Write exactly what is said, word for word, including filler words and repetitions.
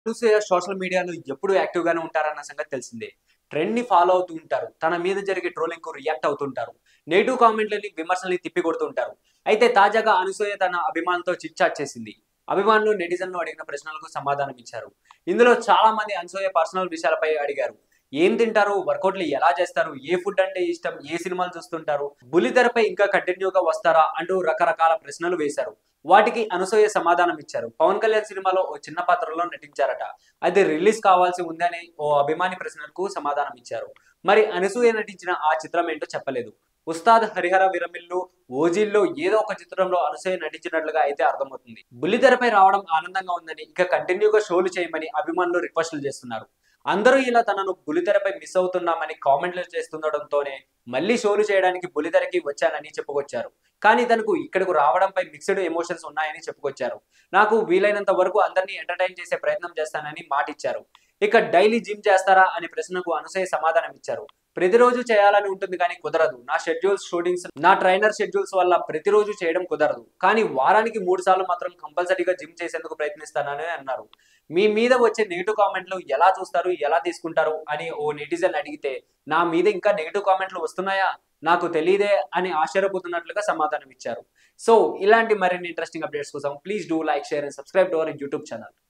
Anasuya social మీడియాలో ఎప్పుడు active గానే ఉంటారన్న సంగతి తెలిసిందే. ట్రెండ్ ని ఫాలో అవుతూ ఉంటారు. తన మీద జరిగే ట్రోలింగ్ కు రియాక్ట్ అవుతుంటారు. నెగెటివ్ కామెంట్లని, విమర్శల్ని తిప్పికొడుతుంటారు. అయితే తాజాగా అనసూయ తన అభిమానులతో చిట్ చాట్ చేసింది. అభిమానులు, నెటిజన్లు అడిగిన ప్రశ్నలకు సమాధానం ఇచ్చారు. ఇందులో చాలా మంది అనసూయ పర్సనల్ విషయాలపై అడిగారు. ఏం తింటారు? వర్కౌట్లు ఎలా చేస్తారు? ఏ ఫుడ్ అంటే ఇష్టం? ఏ సినిమాలు చూస్తుంటారు? బుల్లితెరపై ఇంకా కంటిన్యూగా వస్తారా? అంటూ రకరకాల ప్రశ్నలు వేశారు. వాటికి అనసూయ సమాధానం ఇచ్చారు. పవన్ కళ్యాణ్ సినిమాలో ఓ చిన్న పాత్రలో నటించారట. అది రిలీజ్ కావాల్సి ఉందని ఓ అభిమాని ప్రశ్నలకు సమాధానం ఇచ్చారు. మరి అనసూయ నటించిన ఆ చిత్రం ఏంటో చెప్పలేదు. ఉస్తాద్ హరిహర విరమిల్లు, ఓజీల్లో ఏదో ఒక చిత్రంలో అనసూయ నటించినట్లుగా అయితే అర్థమవుతుంది. బుల్లితెరపై రావడం ఆనందంగా ఉందని, ఇక కంటిన్యూగా షోలు చేయమని అభిమానులు రిక్వెస్టులు చేస్తున్నారు. అందరూ ఇలా తనను బుల్లితెరపై మిస్ అవుతున్నామని కామెంట్లు చేస్తుండటంతోనే మళ్ళీ షోలు చేయడానికి బుల్లితెరకి వచ్చానని చెప్పుకొచ్చారు. కానీ తనకు ఇక్కడకు రావడంపై మిక్స్డ్ ఎమోషన్స్ ఉన్నాయని చెప్పుకొచ్చారు. నాకు వీలైనంత వరకు అందరినీ ఎంటర్టైన్ చేసే ప్రయత్నం చేస్తానని మాటిచ్చారు. ఇక డైలీ జిమ్ చేస్తారా అనే ప్రశ్నకు అనసూయ సమాధానం ఇచ్చారు. ప్రతిరోజు చేయాలని ఉంటుంది కానీ కుదరదు. నా షెడ్యూల్స్, షూటింగ్స్, నా ట్రైనర్ షెడ్యూల్స్ వల్ల ప్రతిరోజు చేయడం కుదరదు. కానీ వారానికి మూడు సార్లు మాత్రం కంపల్సరీగా జిమ్ చేసేందుకు ప్రయత్నిస్తానని అన్నారు. మీ మీద వచ్చే నెగిటివ్ కామెంట్లు ఎలా చూస్తారు, ఎలా తీసుకుంటారు అని ఓ నెటిజన్ అడిగితే, నా మీద ఇంకా నెగిటివ్ కామెంట్లు వస్తున్నాయా, నాకు తెలియదే అని ఆశ్చర్యపోతున్నట్లుగా సమాధానం ఇచ్చారు. సో ఇలాంటి మరిన్ని ఇంట్రెస్టింగ్ అప్డేట్స్ కోసం please do like, share and subscribe to our YouTube channel.